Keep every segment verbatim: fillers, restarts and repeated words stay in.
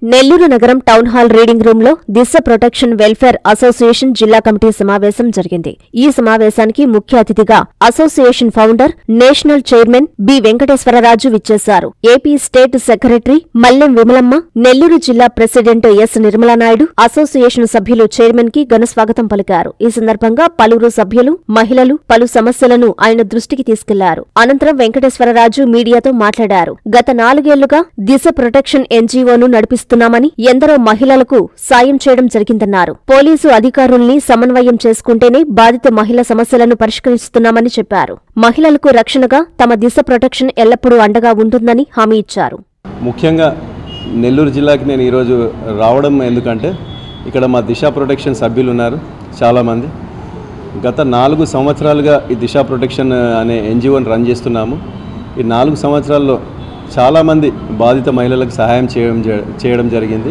నెల్లూరు నగరం town hall reading room లో Disha protection welfare association జిల్లా కమిటీ సమావేశం జరిగింది. ఈ సమావేశానికి ముఖ్య అతిథిగా association founder, national chairman B Venkateswararaju విచ్చేశారు. AP state secretary Mallem Vimalamma, Nellore జిల్లా ప్రెసిడెంట్ ఎస్ నిర్మలానాయుడు అసోసియేషన్ సభ్యులు చైర్మన్ కి ఘనస్వాగతం పలికారు. ఈ సందర్భంగా పలువురు సభ్యులు, మహిళలు పలు సమస్యలను ఆయన దృష్టికి తీసుకెళ్లారు. అనంతరం వెంకటేశ్వరరాజు మీడియాతో మాట్లాడారు. గత నాలుగేళ్లుగా దిశ ప్రొటెక్షన్ ఎన్జీఓను నడిపిస్తున్నారు న్నామని, ఎందరో మహిళలకు సాయం చేయడం జరిగిందన్నారు. పోలీసు అధికారుల్ని సమన్వయం చేసుకుంటేనే బాధిత మహిళ సమస్యలను పరిష్కరిస్తున్నామని చెప్పారు. మహిళలకు రక్షణగా తమ దిశ ప్రొటెక్షన్ ఎల్లప్పుడూ అండగా ఉంటుందని హామీ ఇచ్చారు. ముఖ్యంగా నెల్లూరు జిల్లాకి నేను ఈరోజు రావడం ఎందుకంటే ఇక్కడ మా దిశ ప్రొటెక్షన్ సభ్యులు ఉన్నారు చాలామంది. గత నాలుగు సంవత్సరాలుగా ఈ దిశ ప్రొటెక్షన్ అనే ఎన్జిఓని రన్ చేస్తున్నాము. ఈ నాలుగు సంవత్సరాల్లో చాలామంది బాధిత మహిళలకు సహాయం చేయడం చేయడం జరిగింది.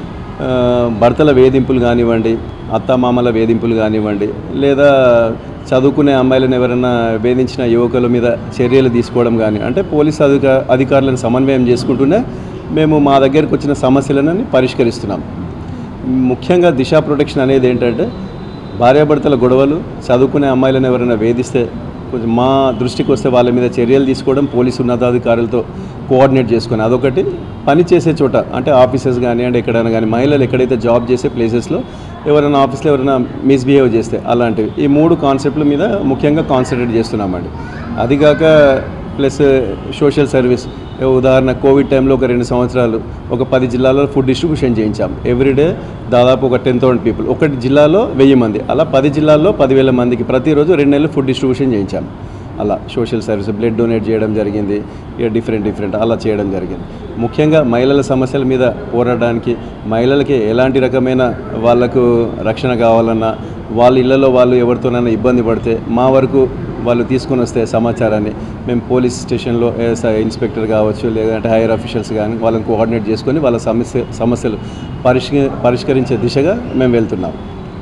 భర్తల వేధింపులు కానివ్వండి, అత్తమామల వేధింపులు కానివ్వండి, లేదా చదువుకునే అమ్మాయిలను ఎవరైనా వేధించిన యువకుల మీద చర్యలు తీసుకోవడం కానీ, అంటే పోలీస్ అధికా అధికారులను సమన్వయం చేసుకుంటూనే మేము మా దగ్గరకు వచ్చిన సమస్యలను పరిష్కరిస్తున్నాం. ముఖ్యంగా దిశ ప్రొటెక్షన్ అనేది ఏంటంటే భార్యాభర్తల గొడవలు, చదువుకునే అమ్మాయిలను ఎవరైనా వేధిస్తే కొంచెం మా దృష్టికి వస్తే వాళ్ళ మీద చర్యలు తీసుకోవడం, పోలీసు ఉన్నతాధికారులతో కోఆర్డినేట్ చేసుకొని, అదొకటి. పని చేసే చోట అంటే ఆఫీసెస్ కానీ అంటే ఎక్కడైనా కానీ మహిళలు ఎక్కడైతే జాబ్ చేసే ప్లేసెస్లో ఎవరైనా ఆఫీస్లో ఎవరైనా మిస్బిహేవ్ చేస్తే అలాంటివి, ఈ మూడు కాన్సెప్ట్ల మీద ముఖ్యంగా కాన్సన్ట్రేట్ చేస్తున్నామండి. అదిగాక ప్లస్ సోషల్ సర్వీస్. ఉదాహరణ కోవిడ్ టైంలో ఒక రెండు సంవత్సరాలు ఒక పది జిల్లాల్లో ఫుడ్ డిస్ట్రిబ్యూషన్ చేయించాం. ఎవ్రీడే దాదాపు ఒక టెన్ థౌసండ్ పీపుల్, ఒకటి జిల్లాలో వెయ్యి మంది, అలా పది జిల్లాల్లో పదివేల మందికి ప్రతిరోజు రెండు నెలలు ఫుడ్ డిస్ట్రిబ్యూషన్ చేయించాం. అలా సోషల్ సర్వీస్, బ్లడ్ డొనేట్ చేయడం జరిగింది, ఇక డిఫరెంట్ డిఫరెంట్ అలా చేయడం జరిగింది. ముఖ్యంగా మహిళల సమస్యల మీద పోరాడడానికి, మహిళలకి ఎలాంటి రకమైన వాళ్లకు రక్షణ కావాలన్నా, వాళ్ళ ఇళ్లలో వాళ్ళు ఎవరితోనైనా ఇబ్బంది పడితే మా వరకు వాళ్ళు తీసుకొని వస్తే సమాచారాన్ని మేము పోలీస్ స్టేషన్లో ఇన్స్పెక్టర్ కావచ్చు, లేదంటే హైయర్ అఫీషియల్స్ కానీ వాళ్ళని కోఆర్డినేట్ చేసుకొని వాళ్ళ సమస్య సమస్యలు పరిష్క పరిష్కరించే దిశగా మేము వెళ్తున్నాం.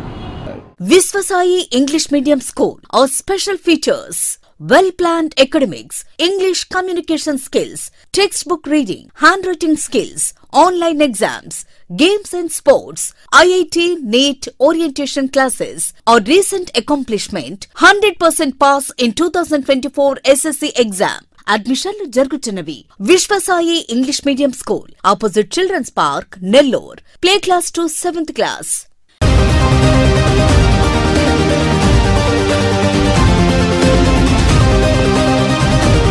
Viswasai English Medium School. Our special features: well-planned academics, English communication skills, textbook reading, handwriting skills, online exams, games and sports, I I T, NEET, orientation classes. Our recent accomplishment: one hundred percent pass in twenty twenty-four S S C exam. అడ్మిషన్లు జరుగుతున్నవి. Vishwasai English medium school, opposite children's park, Nellore. Play class to seventh class.